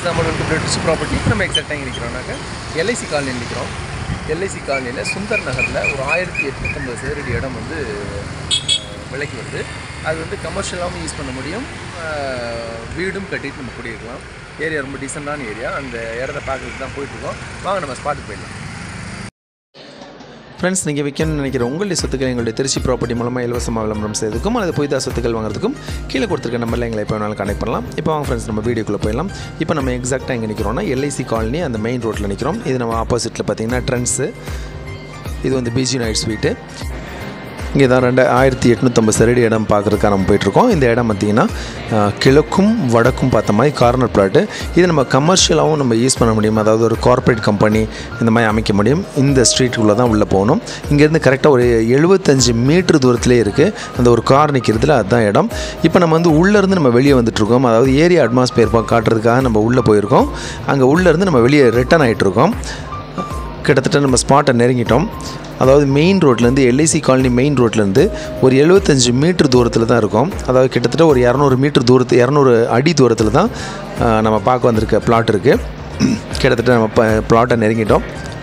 Example வந்து British property. இப்போ நம்ம எக்ஸாக்டாக எங்கே நிற்கிறோம்னாக்க எல்ஐசி காலனி நிற்கிறோம். எல்ஐசி காலனியில் சுந்தர் நகரில் ஒரு 1850 சதுரடி இடம் வந்து விலைக்கு வருது. அது வந்து கமர்ஷியலாகவும் யூஸ் பண்ண முடியும், வீடும் கட்டிட்டு நம்ம குடியிருக்கலாம். ஏரியா ரொம்ப டீசெண்டான ஏரியா. அந்த இடத்த பார்க்குறதுக்கு தான் போயிட்டுருக்கோம். வாங்க நம்ம ஸ்பாட்டுக்கு போயிடலாம். ஃப்ரெண்ட்ஸ், நீங்கள் விற்கணும்னு நினைக்கிற உங்களுடைய சொத்துக்கள் எங்களுடைய திருச்சி ப்ராப்பர்ட்டி மூலமாக இலவசமாக விளம்பரம் செய்யறதுக்கும் அல்லது புதிதாக சொத்துக்கள் வாங்குறதுக்கும் கீழே கொடுத்துருக்க நம்பரில் எங்களை எப்போ வேணாலும் கனெக்ட் பண்ணலாம். இப்போ வாங்க ஃப்ரெண்ட்ஸ், நம்ம வீடியோக்குள்ளே போயிடலாம். இப்போ நம்ம எக்ஸாக்டாக எங்கே நிற்கிறோம்னா எல்ஐசி காலனி அந்த மெயின் ரோட்டில் நிற்கிறோம். இது நம்ம ஆப்போசிட்டில் பார்த்தீங்கன்னா ட்ரெண்ட்ஸு, இது வந்து பிஜி நைட் ஸ்வீட்டு. இங்கே தான் 2850 சதுரடி இடம் பார்க்குறதுக்காக நம்ம போயிட்டுருக்கோம். இந்த இடம் பார்த்திங்கன்னா கிழக்கும் வடக்கும் பார்த்த மாதிரி கார்னர் பிளாட்டு. இது நம்ம கமர்ஷியலாகவும் நம்ம யூஸ் பண்ண முடியும். அதாவது ஒரு கார்ப்பரேட் கம்பெனி இந்த மாதிரி அமைக்க முடியும். இந்த ஸ்ட்ரீட்டுக்குள்ளே தான் உள்ளே போகணும். இங்கேருந்து கரெக்டாக ஒரு 75 மீட்டர் தூரத்துலேயே இருக்குது. அந்த ஒரு கார் நிற்கிறதுல அதுதான் இடம். இப்போ நம்ம வந்து உள்ளேருந்து நம்ம வெளியே வந்துட்டுருக்கோம். அதாவது ஏரியா அட்மாஸ்பியர் காட்டுறதுக்காக நம்ம உள்ளே போயிருக்கோம். அங்கே உள்ளேருந்து நம்ம வெளியே ரிட்டர்ன் ஆகிட்டுருக்கோம். கிட்டத்தட்ட நம்ம ஸ்பாட்டை நெருங்கிட்டோம். அதாவது மெயின் ரோட்லேருந்து எல்ஐசி காலனி மெயின் ரோட்லேருந்து ஒரு 75 மீட்டர் தூரத்தில் தான் இருக்கும். அதாவது கிட்டத்தட்ட ஒரு 200 மீட்டர் தூரத்து 200 அடி தூரத்தில் தான் நம்ம பார்க்க வந்திருக்க பிளாட் இருக்குது. கிட்டத்தட்ட நம்ம பிளாட்டை நெருங்கிட்டோம்.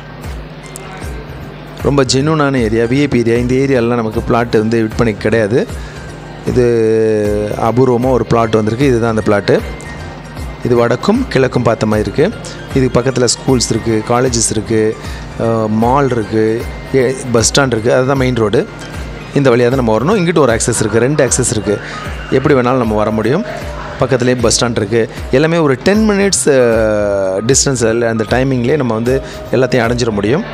ரொம்ப ஜென்யூனான ஏரியா, விஐபி ஏரியா. இந்த ஏரியாலாம் நமக்கு பிளாட்டு வந்து விற்பனை கிடையாது. இது அபூர்வமாக ஒரு பிளாட் வந்திருக்கு. இதுதான் அந்த பிளாட்டு. இது வடக்கும் கிழக்கும் பார்த்த மாதிரி இருக்குது. இது பக்கத்தில் ஸ்கூல்ஸ் இருக்குது, காலேஜஸ் இருக்குது, மால் இருக்குது, பஸ் ஸ்டாண்ட் இருக்குது. அதுதான் மெயின் ரோடு. இந்த வழியாக தான் நம்ம வரணும். இங்கிட்ட ஒரு ஆக்சஸ் இருக்குது, 2 ஆக்சஸ் இருக்குது. எப்படி வேணாலும் நம்ம வர முடியும். பக்கத்துலேயே பஸ் ஸ்டாண்ட் இருக்குது. எல்லாமே ஒரு 10 மினிட்ஸ் டிஸ்டன்ஸ் அந்த டைமிங்லேயே நம்ம வந்து எல்லாத்தையும் அடைஞ்சிட முடியும்.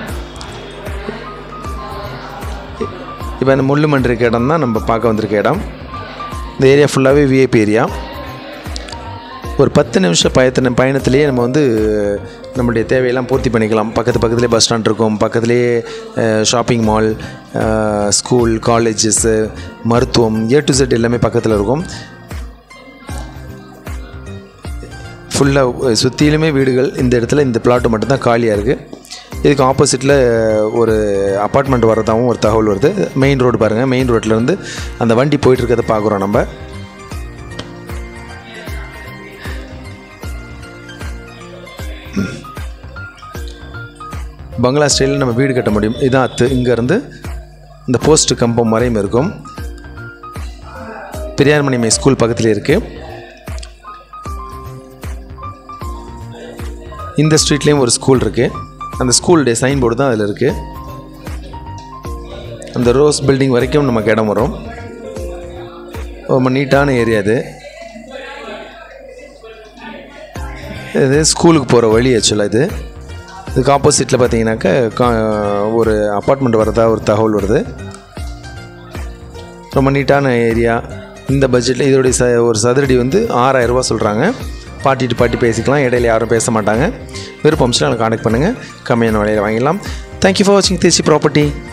இப்போ இந்த முள்ளுமண் இருக்க இடம் தான் நம்ம பார்க்க வந்திருக்க இடம். இந்த ஏரியா ஃபுல்லாகவே விஐபி ஏரியா. ஒரு 10 நிமிஷம் பயணத்திலேயே நம்ம வந்து நம்மளுடைய தேவையெல்லாம் பூர்த்தி பண்ணிக்கலாம். பக்கத்துலேயே பஸ் ஸ்டாண்ட் இருக்கும், பக்கத்துலேயே ஷாப்பிங் மால், ஸ்கூல், காலேஜஸ்ஸு, மருத்துவம், A to Z எல்லாமே பக்கத்தில் இருக்கும். ஃபுல்லாக சுற்றிலுமே வீடுகள். இந்த இடத்துல இந்த பிளாட்டு மட்டும்தான் காலியாக இருக்குது. இதுக்கு ஆப்போசிட்டில் ஒரு அப்பார்ட்மெண்ட் வரதாகவும் ஒரு தகவல் வருது. மெயின் ரோடு பாருங்கள். மெயின் ரோட்லேருந்து அந்த வண்டி போயிட்டுருக்கிறத பார்க்குறோம் நம்ம. பங்களா ஸ்டைலில் நம்ம வீடு கட்ட முடியும். இதான் இங்கேருந்து இந்த போஸ்ட் கம்பம் வரையும் இருக்கும். பெரியார்மணி ஸ்கூல் பக்கத்தில் இருக்குது. இந்த ஸ்ட்ரீட்லேயும் ஒரு ஸ்கூல் இருக்குது. அந்த ஸ்கூலுடைய சைன் போர்டு தான் அதில் இருக்குது. அந்த ரோஸ் பில்டிங் வரைக்கும் நமக்கு இடம் வரும். ரொம்ப நீட்டான ஏரியா இது. இது ஸ்கூலுக்கு போகிற வழி ஆக்சுவலாக. இதுக்கு ஆப்போசிட்டில் பார்த்தீங்கன்னாக்கா ஒரு அப்பார்ட்மெண்ட் வரதா ஒரு தகவல் வருது. ரொம்ப நீட்டான ஏரியா. இந்த பட்ஜெட்டில் இதோடைய ஒரு சதுரடி வந்து 6000 ரூபா சொல்கிறாங்க. பாட்டி பேசிக்கலாம். இடையில யாரும் பேச மாட்டாங்க. விருப்பம் கான்டாக்ட் பண்ணுங்கள். கம்மியான விலையில் வாங்கிடலாம். தேங்க்யூ ஃபார் வாட்சிங் திருச்சி ப்ராப்பர்ட்டி.